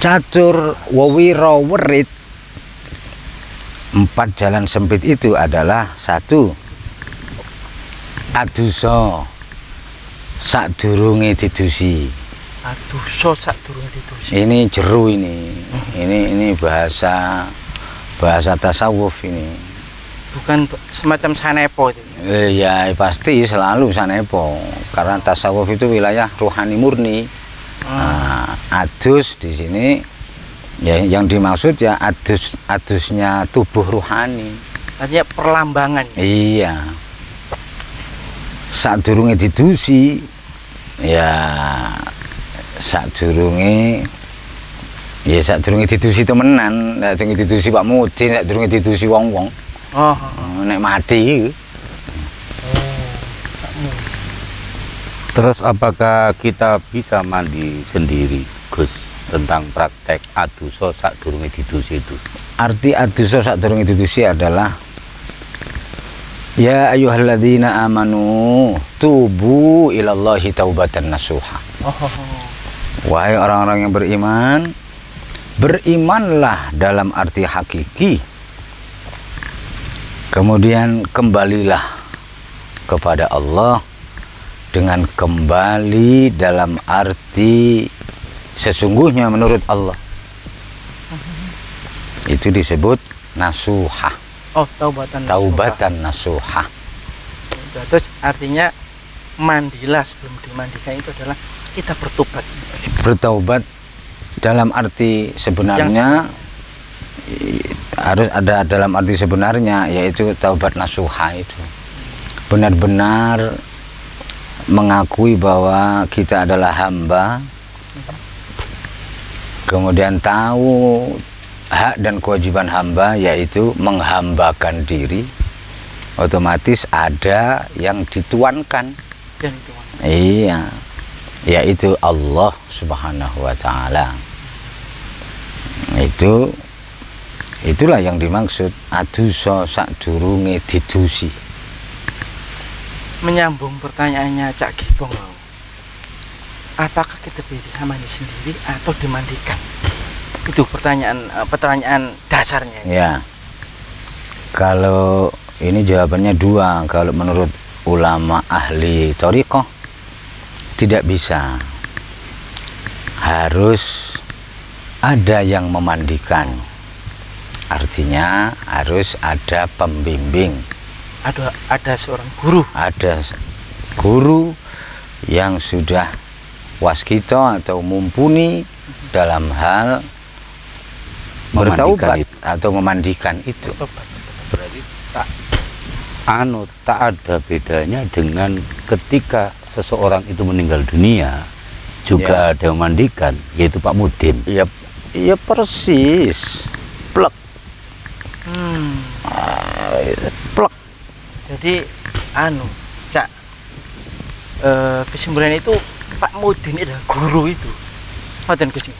Catur wawiro werit, 4 jalan sempit itu adalah: 1. Adusa sadurunge didusi. Adusa sadurunge didusi. Ini jeru ini. Ini bahasa tasawuf ini. Bukan semacam sanepo itu. Ya pasti selalu sanepo, karena tasawuf itu wilayah rohani murni. Nah, adus di sini ya yang dimaksud ya adusnya tubuh rohani. Artinya perlambangan. Iya. Sadurunge didusi ya sadurunge didusi temenan, sadurunge didusi Pak Mudin, sadurunge didusi wong-wong. Nek mati. Terus apakah kita bisa mandi sendiri, Gus, tentang praktek adusa sadurunge didusi itu? Arti adusa sadurunge didusi adalah ya ayyuhalladzina amanu tubu ilallahi taubatan nasuha. Wahai orang-orang yang beriman, berimanlah dalam arti hakiki. Kemudian kembalilah kepada Allah dengan kembali dalam arti sesungguhnya menurut Allah. Itu disebut nasuha. Taubatan nasuha. Terus artinya mandilah sebelum dimandikan itu adalah kita bertobat. Bertaubat dalam arti sebenarnya harus ada dalam arti sebenarnya, yaitu taubat nasuha itu. Benar-benar mengakui bahwa kita adalah hamba, kemudian tahu hak dan kewajiban hamba, yaitu menghambakan diri. Otomatis ada yang dituankan. Iya, yaitu Allah Subhanahu wa Ta'ala. Itulah yang dimaksud adusa sadurunge didusi. Menyambung pertanyaannya Cak Gibong, apakah kita bisa mandi sendiri atau dimandikan? Itu pertanyaan dasarnya. Ya, kalau ini jawabannya 2. Kalau menurut ulama ahli thariqah tidak bisa, harus ada yang memandikan. Artinya harus ada pembimbing. Ada seorang guru. Ada guru yang sudah waskita atau mumpuni dalam hal bertaubat atau memandikan itu. Berarti tak ada bedanya dengan ketika seseorang itu meninggal dunia juga ada yang memandikan, yaitu Pak Mudin. Ya persis. Plek. Plek. Jadi Cak, kesimpulan itu Pak Mudin adalah guru itu. Maten kesimpulan.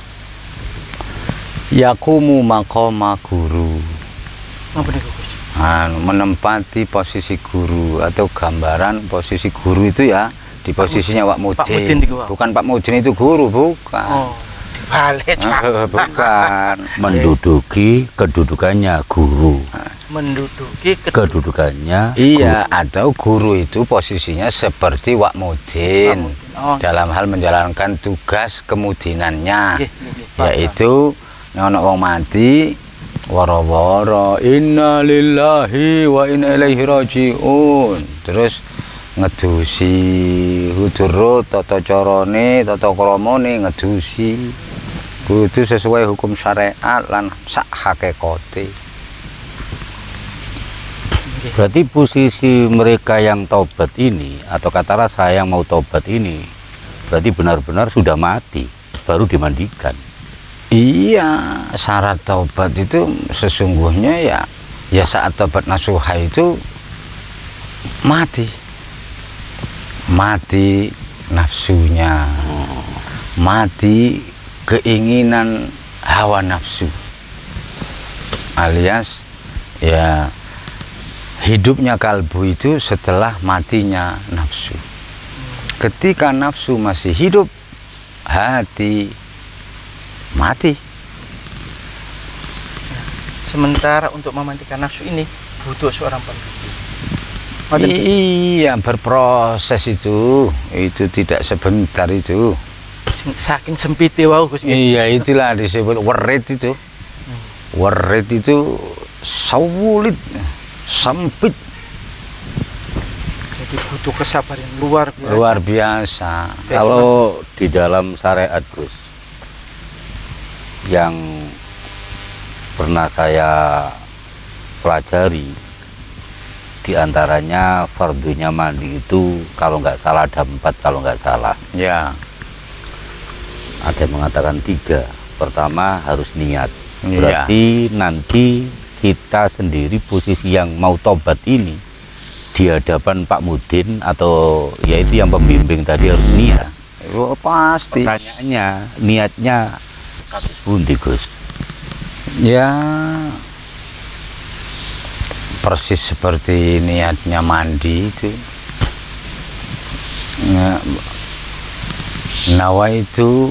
Yakumu maqama guru. Apa nih Gus? Menempati posisi guru atau gambaran posisi guru itu ya di posisinya Pak Mudin. Bukan Pak Mudin itu guru, bukan. Oh, dibalik. Bukan. Menduduki kedudukannya guru. Menduduki kedudukannya. Iya, atau guru itu posisinya seperti Wak Mudin dalam hal menjalankan tugas kemudinannya, yaitu nek wong mati woro-woro inna lillahi wa inna ilaihi rajiun, terus ngedusi hudurut tata carane tata kramane ngedusi kudu sesuai hukum syariat lan sak hakikate. Berarti posisi mereka yang taubat ini, atau katakanlah saya yang mau taubat ini, berarti benar-benar sudah mati baru dimandikan. Iya, syarat taubat itu sesungguhnya ya saat taubat nasuha itu mati nafsunya, mati keinginan hawa nafsu, alias ya hidupnya kalbu itu setelah matinya nafsu. Ketika nafsu masih hidup, hati mati. Sementara untuk memandikan nafsu ini butuh seorang pembimbing. Iya, berproses itu tidak sebentar itu. Saking sempitnya wow Gus. Iya, itulah disebut werit itu. Werit itu sulit, sempit. Jadi butuh kesabaran luar biasa. Luar biasa. Kalau di dalam syariat Gus, yang pernah saya pelajari, diantaranya fardunya mandi itu kalau nggak salah ada 4, kalau nggak salah. Ya. Ada yang mengatakan 3. Pertama harus niat. Iya. Berarti nanti kita sendiri posisi yang mau tobat ini di hadapan Pak Mudin atau yaitu yang pembimbing tadi harus niat. Oh, pasti. Pertanyaannya, niatnya kados pundi Gus? Ya, persis seperti niatnya mandi itu. Nawaitu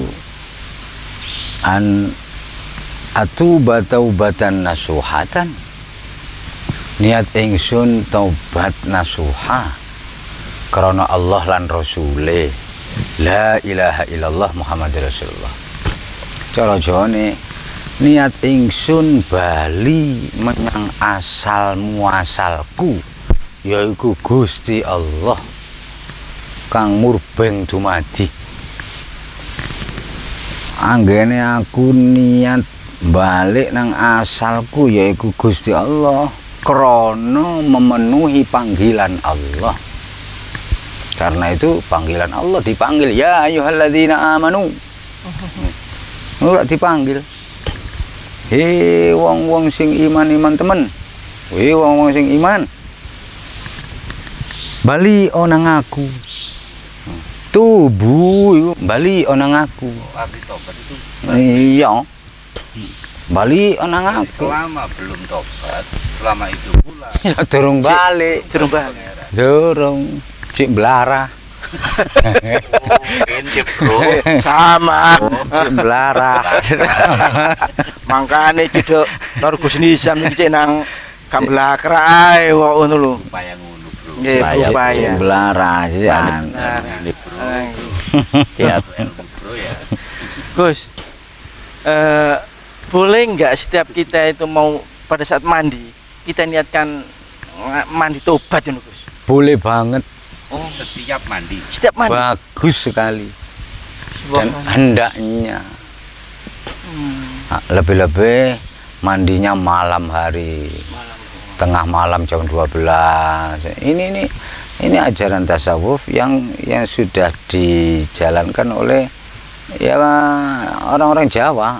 an atuba taubatan nasuhatan. Niat ingsun taubat nasuha karena Allah lan Rasule. La ilaha illallah Muhammad Rasulullah. Cara Jawane niat ingsun bali menyang asal muasalku, yaiku Gusti Allah kang murbeng dumadi. Anggene aku niat balik nang asalku, yaiku Gusti Allah, krana memenuhi panggilan Allah. Karena itu panggilan Allah dipanggil ya ayyuhalladzina amanu. Ora dipanggil. Hei wong-wong sing iman temen. Hei wong-wong sing iman. Bali onang aku. Tubuh iku bali onang aku. Arti tobat itu Iya. Bali onang aku. selama belum tobat, selama itu pula Ya durung balik. Durung balik. Durung. Cik belara. intip bro. Sama. Cik belara. Makane cedok karo Gus Nizam iki cek nang Kamblakra ae kok ngono lho. Upaya ngono bro. Nggih, upaya. Cik belara sih. Ini bro. Ya bro ya. Gus, boleh nggak setiap kita itu mau pada saat mandi kita niatkan mandi tobat ya Gus? Boleh banget. Oh, setiap mandi. Setiap mandi. Bagus sekali. Dan Subhanallah. hendaknya lebih-lebih mandinya malam hari, tengah malam jam 12. Ini ajaran tasawuf yang sudah dijalankan oleh ya orang-orang Jawa.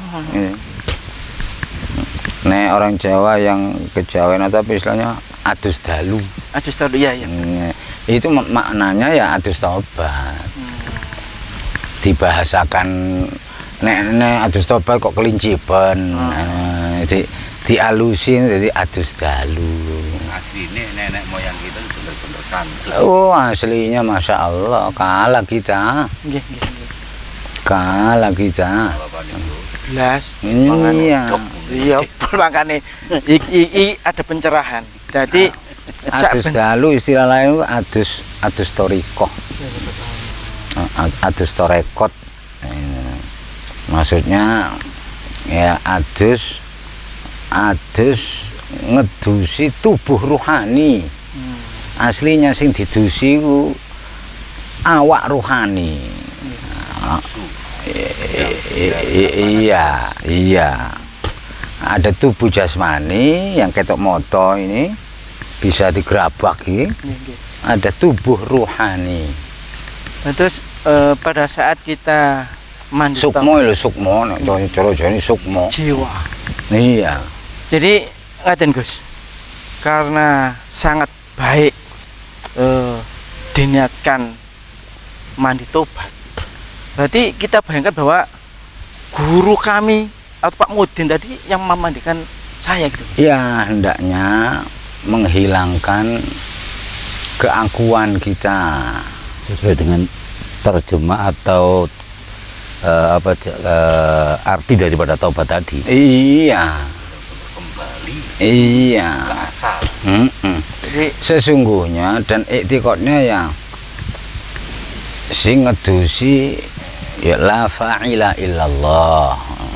Nek orang Jawa yang kejawen tapi istilahnya adus dalu. Adus dalu ya. Itu maknanya ya adus tobat. Dibahasakan nek adus tobat kok kelinciban. Dialusin jadi adus dalu. Aslinya nenek moyang kita bener-bener santun. Oh, aslinya Masya Allah kalah kita. Nggih. Kalah kita. Belas. Iya. Iya, makane iki ada pencerahan. Jadi Adus dalu istilah lain adus torikoh. Adus torekot. Maksudnya ya adus ngedusi tubuh rohani. Aslinya sing didusi ku awak rohani. Iya. Ada tubuh jasmani yang ketok moto ini bisa digerabak ya. Ada tubuh rohani. Nah, terus pada saat kita mandi Sukmo lho, sukmo nek cara Jawa sukmo. jiwa. Iya. Jadi ngaten Gus. Karena sangat baik diniatkan mandi tobat. Berarti kita bayangkan bahwa guru kami atau Pak Mudin tadi yang memandikan saya gitu. Ya, hendaknya menghilangkan keangkuhan kita Sesuai dengan terjemah atau arti daripada taubat tadi. Iya. Kembali Iya. ke asal. Jadi Sesungguhnya dan iktikadnya ya sing ngedusi ya la fa'ila illallah.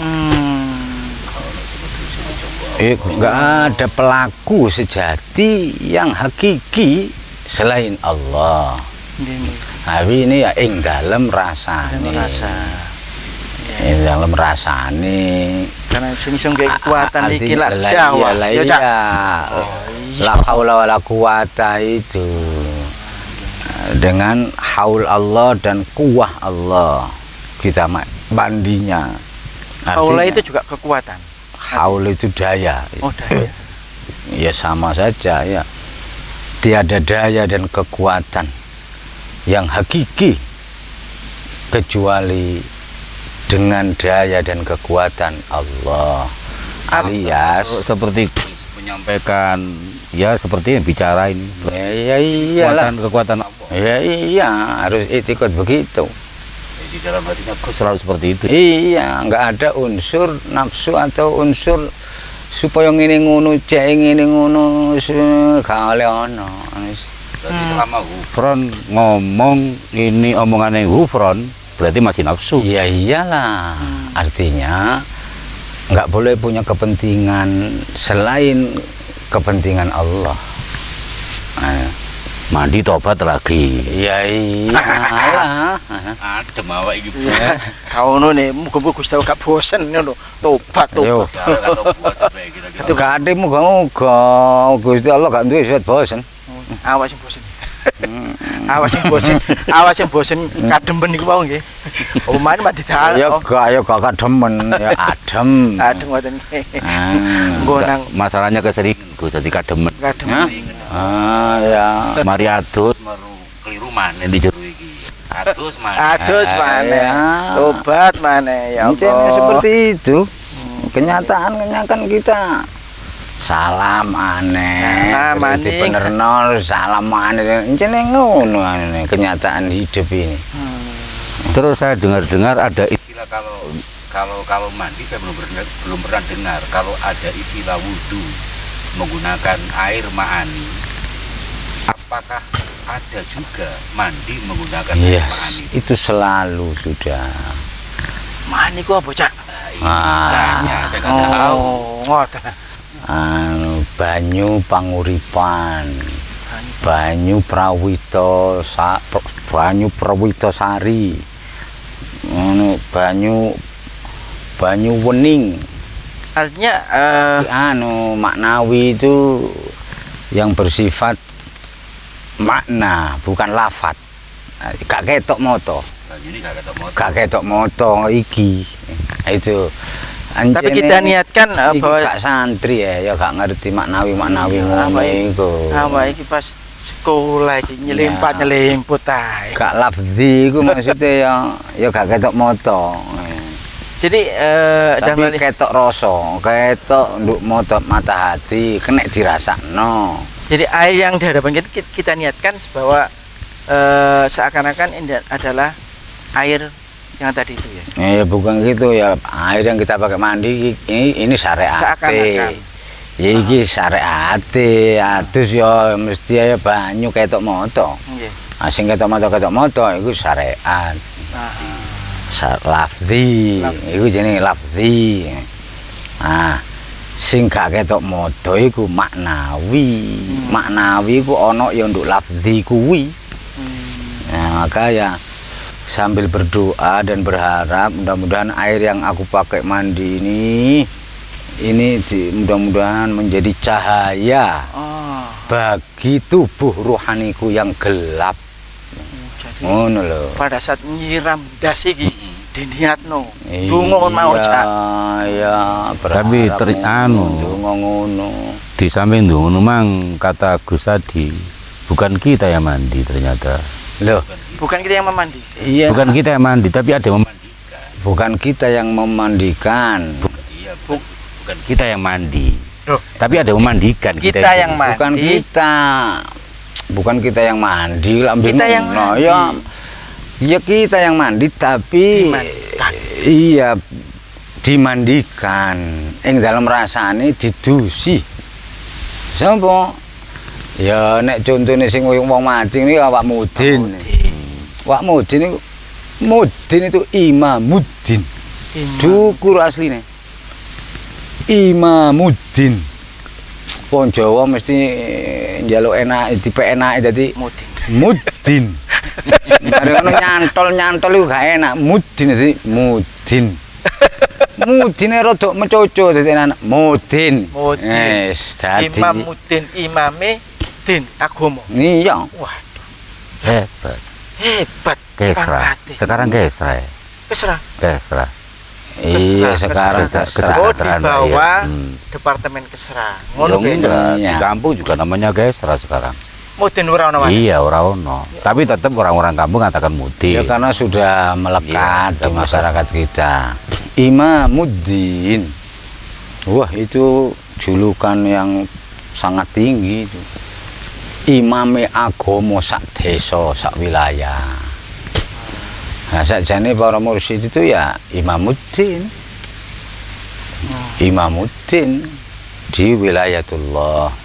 Enggak ada pelaku sejati yang hakiki selain Allah. Tapi ini ya ing dalem rasane. merasa Ing dalem rasane. karena sing iso nggawe kekuatan iki lak Lah Jawa. iya, Ya, Cak. iya. La haula wala quwata itu dengan haul Allah dan kuwah Allah kita bandinya. Haula itu juga kekuatan. Haul itu daya. Oh, daya. Ya sama saja ya. Tiada daya dan kekuatan yang hakiki kecuali dengan daya dan kekuatan Allah. Alias Seperti menyampaikan ya seperti yang bicara ini. ya iyalah. Kekuatan Allah. Ya iya, harus itikad begitu. Di dalam hatinya selalu seperti itu. Iya, nggak ada unsur nafsu atau unsur supaya ngene ngono, cek ngene ngono, gak oleh ono. Berarti selama Hufron ngomong ini omongannya Hufron, berarti masih nafsu. Ya iyalah, artinya nggak boleh punya kepentingan selain kepentingan Allah. Mandi tobat lagi. Ya iyalah. Adem awak iki. Kau nih, muga-muga Gusti Allah gak bosen ngono. Tobat Yo, tobat. gak ada muga-muga Gusti Allah gak duwe suwet bosen. Awas sing bosen. Awas sing bosen kademben niku wae nggih. Omahe mati dal. Ya gak demen, ya adem. Adem ngoten nggih. Ah, Nggo nang Masalahnya keseringan Gus, jadi kademen. kademben. Ya. Mari adus meru keliru maneh di jero iki. Adus maneh. Adus maneh. Ya. Tobat maneh ya Mungkin Allah. seperti itu. Kenyataannya kan kita salam aneh. Salam berarti aneh. bener nol salam aneh. Encene ngono aneh, kenyataan hidup ini. Terus saya dengar-dengar ada istilah kalau mandi saya belum pernah dengar kalau ada istilah wudhu menggunakan air ma'ani. Apakah ada juga mandi menggunakan air Yes, ma'ani? itu selalu sudah. Mani ku apa, Cak? Tanya, saya nggak tahu. Oh, ngoten. Banyu panguripan, banyu prawito sari, banyu wening. Artinya Maknawi itu yang bersifat makna bukan lafat. Gak ketok moto. Ini Gak ketok moto iki. Itu. tapi kita niatkan bahwa gak santri ya gak ngerti maknawi ngono iku. Awak iki pas sekolah iki nyelemput ae. Gak lafzi iku maksudnya ya gak ketok moto. Jadi Tapi ketok rasa, ketok nduk moto mata hati, kena dirasakno. jadi air yang di hadapan kita niatkan bahwa seakan-akan ini adalah air yang tadi itu ya. Bukan gitu ya, air yang kita pakai mandi ini syariat. Seakan-akan. Ya iki syariat, adus ya mesti ya banyu ketok moto. Nggih. Sing ketok moto iku syariat. Lafzi, iku jenenge lafzi. Sing gak ketok moto iku maknawi. Maknawi iku ana ya nduk lafzi kuwi. Maka ya sambil berdoa dan berharap mudah-mudahan air yang aku pakai mandi ini mudah-mudahan menjadi cahaya bagi tubuh rohaniku yang gelap. Ngono lho. Pada saat nyiram das iki diniatno. Iya, Donga mau, Cak. Ya, Tapi donga ngono. di samping ngono mang kata Gus tadi bukan kita yang mandi ternyata. Loh, Bukan kita yang memandi. iya. Bukan kita yang mandi tapi ada yang memandikan. Bukan kita yang memandikan. Iya, bukan kita yang mandi. Loh. Tapi ada yang memandikan Kita itu. yang mandi. Bukan kita yang mandi lah. Kita yang mandi. Ya kita yang mandi tapi Iya, dimandikan. Ing dalam rasane didusi. Sapa? Ya nek contone sing wong mati ini Wak Mudin. Wak Mudin itu Mudin itu Imamuddin. Dukur asline. Imamuddin. Wong Jawa mesti njaluk enak, dipek enake dadi Muddin. Mari ngono nyantol iku gak enak. Muddin dadi Mudin. Mudine rada mencoco dadi anak Mudin. Wis dadi Imamuddin, imame din agama. Iya. Waduh. Hebat. Kesra. Sekarang Kesra. Kesra. Iya, sekarang kesejahteraan di bawah rakyat. Departemen Kesra. Ngono Di kampung juga namanya Kesra sekarang. Mudin ora ono. Iya, ora ono. Tapi tetap orang-orang kampung katakan Mudin. Ya karena sudah melekat di masyarakat kita. Imamuddin. Wah, itu julukan yang sangat tinggi itu. Imame agama sak desa, sak wilayah. Nah, sakjane para mursyid itu ya Imamuddin. Imamuddin di wilayatullah.